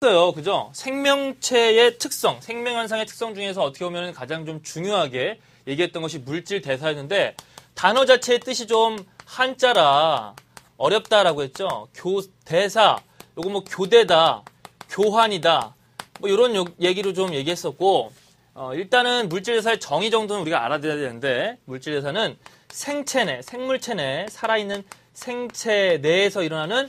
했어요. 그죠? 생명체의 특성, 생명현상의 특성 중에서 어떻게 보면 가장 좀 중요하게 얘기했던 것이 물질 대사였는데 단어 자체의 뜻이 좀 한자라 어렵다라고 했죠. 대사, 요거 뭐 교대다, 교환이다, 뭐 이런 얘기로 좀 얘기했었고 일단은 물질 대사의 정의 정도는 우리가 알아둬야 되는데 물질 대사는 생체 내, 생물체 내 살아있는 생체 내에서 일어나는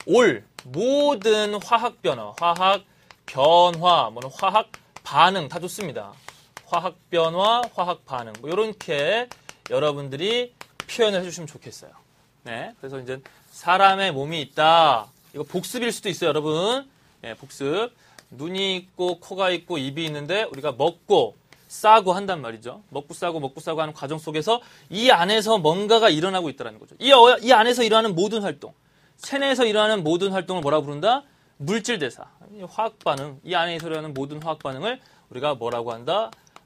모든 화학 변화, 화학 변화, 뭐는 화학 반응 다 좋습니다. 화학 변화, 화학 반응 뭐 이렇게 여러분들이 표현을 해주시면 좋겠어요. 네, 그래서 이제 사람의 몸이 있다. 이거 복습일 수도 있어요, 여러분. 네, 복습. 눈이 있고 코가 있고 입이 있는데 우리가 먹고 싸고 한단 말이죠. 먹고 싸고 하는 과정 속에서 이 안에서 뭔가가 일어나고 있다는 거죠. 이 안에서 일어나는 모든 활동, 체내에서 일어나는 모든 활동을 뭐라 부른다? 물질 대사, 화학 반응. 이 안에서 일어나는 모든 화학 반응을 우리가 뭐라고 한다?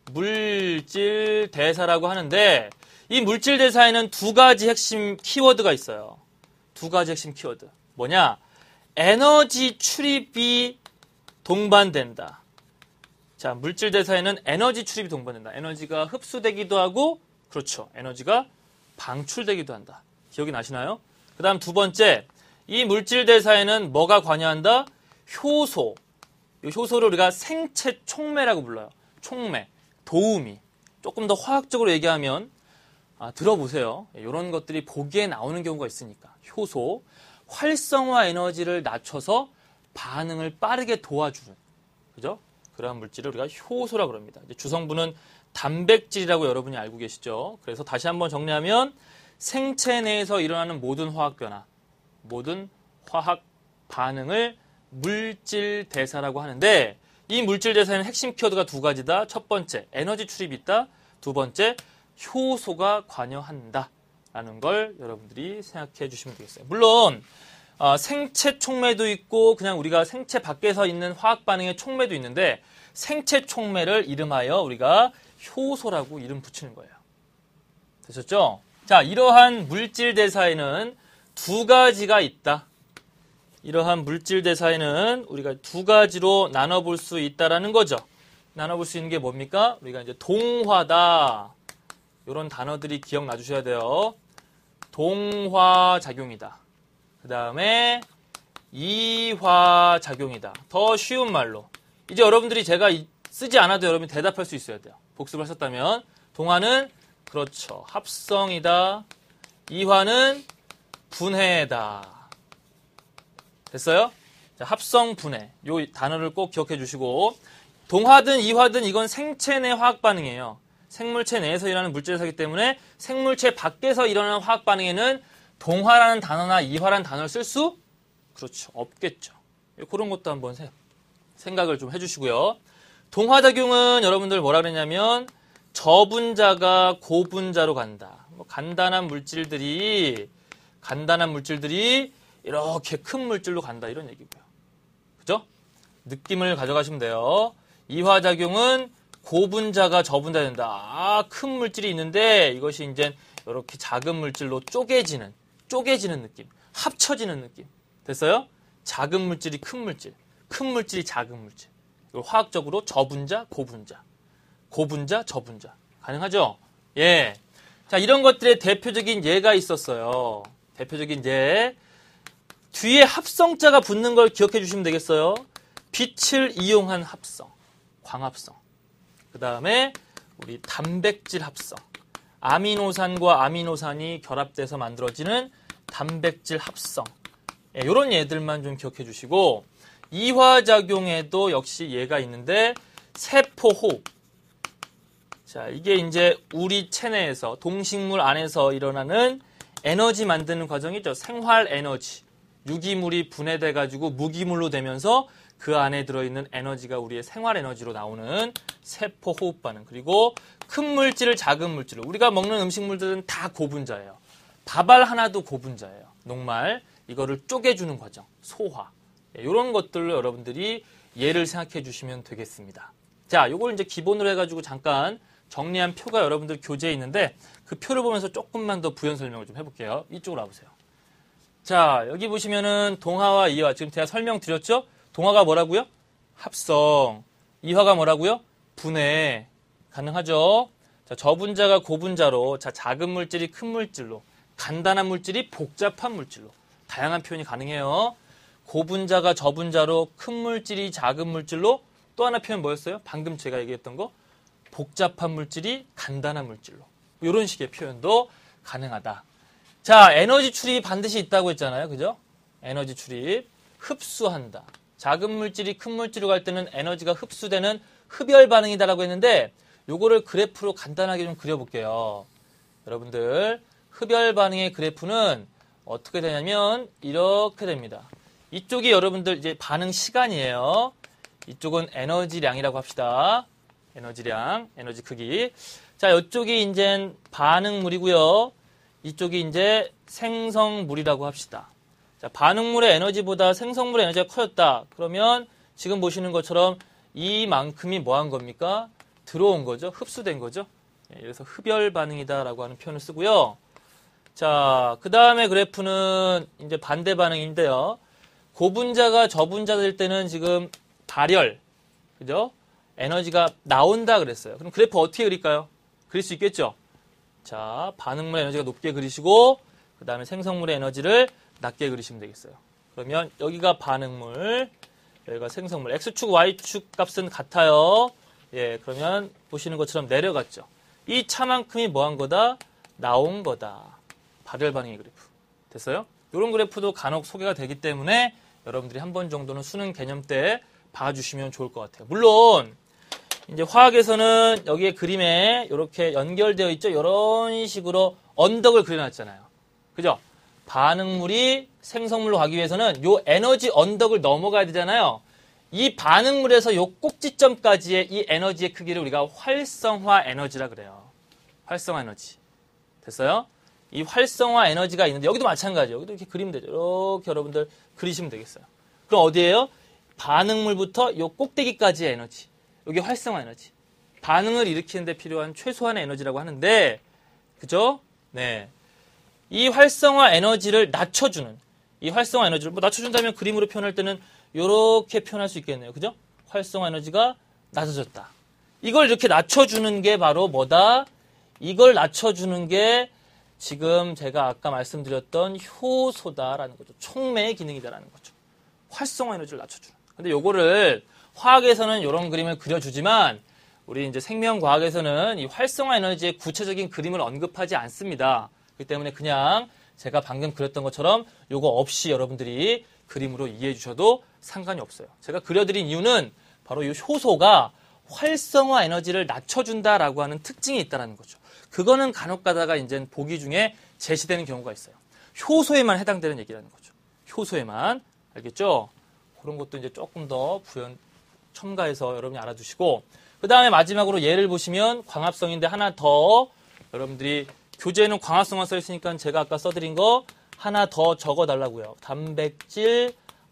물질 대사라고 하는데 이 물질 대사에는 두 가지 핵심 키워드가 있어요. 두 가지 핵심 키워드. 뭐냐? 에너지 출입이 동반된다. 자, 물질 대사에는 에너지 출입이 동반된다. 에너지가 흡수되기도 하고, 그렇죠. 에너지가 방출되기도 한다. 기억이 나시나요? 그 다음 두 번째, 이 물질 대사에는 뭐가 관여한다? 효소. 이 효소를 우리가 생체 촉매라고 불러요. 촉매, 도우미. 조금 더 화학적으로 얘기하면, 들어보세요. 이런 것들이 보기에 나오는 경우가 있으니까. 효소, 활성화 에너지를 낮춰서 반응을 빠르게 도와주는, 그죠? 그러한 물질을 우리가 효소라고 합니다. 주성분은 단백질이라고 여러분이 알고 계시죠? 그래서 다시 한번 정리하면 생체 내에서 일어나는 모든 화학 변화, 모든 화학 반응을 물질 대사라고 하는데 이 물질 대사에는 핵심 키워드가 두 가지다. 첫 번째, 에너지 출입이 있다. 두 번째, 효소가 관여한다. 라는 걸 여러분들이 생각해 주시면 되겠어요. 물론 생체 촉매도 있고 그냥 우리가 생체 밖에서 있는 화학 반응의 촉매도 있는데 생체 촉매를 이름하여 우리가 효소라고 이름 붙이는 거예요. 되셨죠? 자, 이러한 물질 대사에는 두 가지가 있다. 이러한 물질 대사에는 우리가 두 가지로 나눠볼 수 있다라는 거죠. 나눠볼 수 있는 게 뭡니까? 우리가 이제 동화다. 이런 단어들이 기억나 주셔야 돼요. 동화작용이다. 그 다음에 이화작용이다. 더 쉬운 말로. 이제 여러분들이 제가 쓰지 않아도 여러분이 대답할 수 있어야 돼요. 복습을 하셨다면. 동화는 그렇죠. 합성이다. 이화는 분해다. 됐어요? 자, 합성, 분해. 요 단어를 꼭 기억해 주시고 동화든 이화든 이건 생체 내 화학 반응이에요. 생물체 내에서 일어나는 물질 대사이기 때문에 생물체 밖에서 일어나는 화학 반응에는 동화라는 단어나 이화라는 단어를 쓸 수 그렇죠. 없겠죠. 그런 것도 한번 생각을 좀 해주시고요. 동화작용은 여러분들 뭐라 그랬냐면 저분자가 고분자로 간다. 간단한 물질들이 이렇게 큰 물질로 간다. 이런 얘기고요. 그죠? 느낌을 가져가시면 돼요. 이화작용은 고분자가 저분자 된다. 큰 물질이 있는데 이것이 이제 이렇게 작은 물질로 쪼개지는 느낌. 합쳐지는 느낌. 됐어요? 작은 물질이 큰 물질. 큰 물질이 작은 물질. 이걸 화학적으로 저분자, 고분자. 고분자, 저분자. 가능하죠? 예. 자, 이런 것들의 대표적인 예가 있었어요. 대표적인 예. 뒤에 합성자가 붙는 걸 기억해 주시면 되겠어요. 빛을 이용한 합성. 광합성. 그 다음에 우리 단백질 합성. 아미노산과 아미노산이 결합돼서 만들어지는 단백질 합성. 이런 예들만 좀 기억해 주시고 이화작용에도 역시 예가 있는데 세포호흡. 자, 이게 이제 우리 체내에서 동식물 안에서 일어나는 에너지 만드는 과정이죠. 생활 에너지. 유기물이 분해돼 가지고 무기물로 되면서 그 안에 들어있는 에너지가 우리의 생활 에너지로 나오는 세포 호흡 반응. 그리고 큰 물질을 작은 물질을 우리가 먹는 음식물들은 다 고분자예요. 밥알 하나도 고분자예요. 녹말 이거를 쪼개주는 과정. 소화. 이런 것들로 여러분들이 예를 생각해 주시면 되겠습니다. 자, 요걸 이제 기본으로 해가지고 잠깐 정리한 표가 여러분들 교재에 있는데 그 표를 보면서 조금만 더 부연 설명을 좀 해볼게요. 이쪽으로 와보세요. 자, 여기 보시면은 동화와 이화 지금 제가 설명드렸죠? 동화가 뭐라고요? 합성. 이화가 뭐라고요? 분해. 가능하죠? 자, 저분자가 고분자로, 자, 작은 물질이 큰 물질로, 간단한 물질이 복잡한 물질로. 다양한 표현이 가능해요. 고분자가 저분자로, 큰 물질이 작은 물질로, 또 하나 표현 뭐였어요? 방금 제가 얘기했던 거. 복잡한 물질이 간단한 물질로. 이런 식의 표현도 가능하다. 자, 에너지 출입이 반드시 있다고 했잖아요. 그죠? 에너지 출입. 흡수한다. 작은 물질이 큰 물질로 갈 때는 에너지가 흡수되는 흡열 반응이다라고 했는데 요거를 그래프로 간단하게 좀 그려볼게요. 여러분들 흡열 반응의 그래프는 어떻게 되냐면 이렇게 됩니다. 이쪽이 여러분들 이제 반응 시간이에요. 이쪽은 에너지량이라고 합시다. 에너지량, 에너지 크기. 자, 이쪽이 이제 반응물이고요. 이쪽이 이제 생성물이라고 합시다. 자, 반응물의 에너지보다 생성물의 에너지가 커졌다. 그러면 지금 보시는 것처럼 이만큼이 뭐 한 겁니까? 들어온 거죠. 흡수된 거죠. 그래서 흡열 반응이다라고 하는 표현을 쓰고요. 자, 그 다음에 그래프는 이제 반대 반응인데요. 고분자가 저분자 될 때는 지금 발열, 그죠? 에너지가 나온다 그랬어요. 그럼 그래프 어떻게 그릴까요? 그릴 수 있겠죠? 자, 반응물의 에너지가 높게 그리시고, 그 다음에 생성물의 에너지를 낮게 그리시면 되겠어요. 그러면 여기가 반응물, 여기가 생성물. X축, Y축 값은 같아요. 예, 그러면 보시는 것처럼 내려갔죠. 이 차만큼이 뭐 한 거다? 나온 거다. 발열 반응의 그래프. 됐어요? 이런 그래프도 간혹 소개가 되기 때문에 여러분들이 한 번 정도는 수능 개념 때 봐주시면 좋을 것 같아요. 물론 이제 화학에서는 여기에 그림에 이렇게 연결되어 있죠. 이런 식으로 언덕을 그려놨잖아요. 그죠? 반응물이 생성물로 가기 위해서는 요 에너지 언덕을 넘어가야 되잖아요. 이 반응물에서 요 꼭지점까지의 이 에너지의 크기를 우리가 활성화 에너지라 그래요. 활성화 에너지. 됐어요? 이 활성화 에너지가 있는데 여기도 마찬가지예요. 여기도 이렇게 그리면 되죠. 이렇게 여러분들 그리시면 되겠어요. 그럼 어디예요? 반응물부터 요 꼭대기까지의 에너지. 여기 활성화 에너지. 반응을 일으키는 데 필요한 최소한의 에너지라고 하는데, 그죠? 네. 이 활성화 에너지를 낮춰주는, 이 활성화 에너지를 뭐 낮춰준다면 그림으로 표현할 때는 이렇게 표현할 수 있겠네요. 그죠? 활성화 에너지가 낮아졌다. 이걸 이렇게 낮춰주는 게 바로 뭐다? 이걸 낮춰주는 게 지금 제가 아까 말씀드렸던 효소다라는 거죠. 촉매의 기능이다라는 거죠. 활성화 에너지를 낮춰주는. 근데 요거를 화학에서는 이런 그림을 그려주지만 우리 이제 생명과학에서는 이 활성화 에너지의 구체적인 그림을 언급하지 않습니다. 그렇기 때문에 그냥 제가 방금 그렸던 것처럼 요거 없이 여러분들이 그림으로 이해해 주셔도 상관이 없어요. 제가 그려드린 이유는 바로 이 효소가 활성화 에너지를 낮춰준다라고 하는 특징이 있다는 거죠. 그거는 간혹 가다가 이제 보기 중에 제시되는 경우가 있어요. 효소에만 해당되는 얘기라는 거죠. 효소에만. 알겠죠? 그런 것도 이제 조금 더 부연 첨가해서 여러분이 알아두시고, 그 다음에 마지막으로 예를 보시면 광합성인데 하나 더 여러분들이 교재에는 광합성만 써 있으니까 제가 아까 써드린 거 하나 더 적어 달라고요. 단백질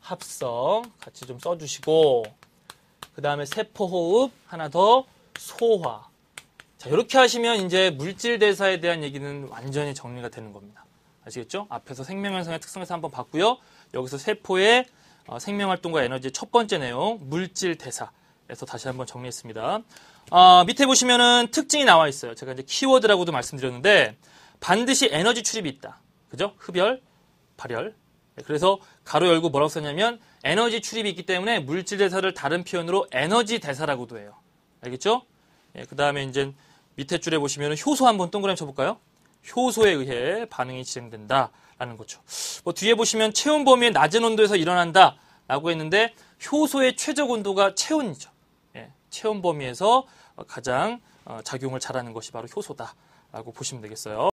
합성 같이 좀 써주시고, 그 다음에 세포호흡 하나 더 소화. 자, 이렇게 하시면 이제 물질 대사에 대한 얘기는 완전히 정리가 되는 겁니다. 아시겠죠? 앞에서 생명현상의 특성에서 한번 봤고요. 여기서 세포의 생명활동과 에너지의 첫 번째 내용, 물질 대사에서 다시 한번 정리했습니다. 밑에 보시면은 특징이 나와 있어요. 제가 이제 키워드라고도 말씀드렸는데, 반드시 에너지 출입이 있다. 그죠? 흡열, 발열. 그래서 가로 열고 뭐라고 썼냐면, 에너지 출입이 있기 때문에 물질 대사를 다른 표현으로 에너지 대사라고도 해요. 알겠죠? 예, 그 다음에 이제 밑에 줄에 보시면은 효소 한번 동그라미 쳐볼까요? 효소에 의해 반응이 진행된다라는 거죠. 뭐 뒤에 보시면 체온 범위의 낮은 온도에서 일어난다라고 했는데 효소의 최적 온도가 체온이죠. 예, 체온 범위에서 가장 작용을 잘하는 것이 바로 효소다라고 보시면 되겠어요.